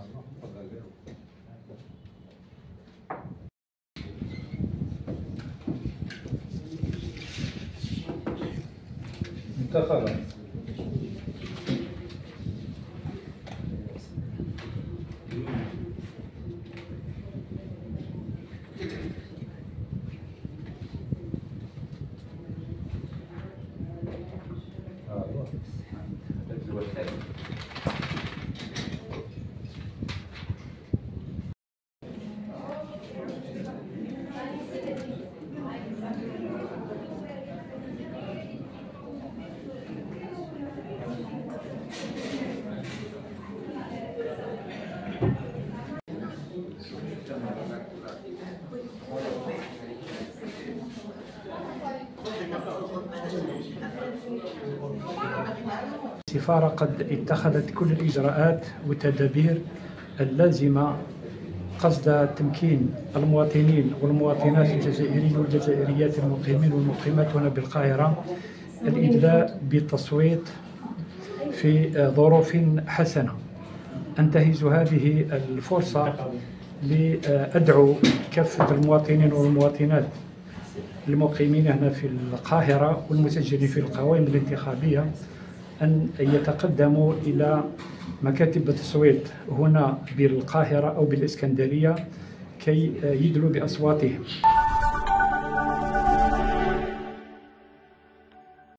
انت خلاص. السفارة قد اتخذت كل الإجراءات والتدابير اللازمة قصد تمكين المواطنين والمواطنات الجزائريين والجزائريات المقيمين والمقيمات هنا بالقاهرة الإدلاء بالتصويت في ظروف حسنة. أنتهز هذه الفرصة لأدعو كافة المواطنين والمواطنات المقيمين هنا في القاهرة والمسجلين في القوائم الانتخابية أن يتقدموا إلى مكاتب التصويت هنا بالقاهرة أو بالإسكندرية كي يدلوا بأصواتهم.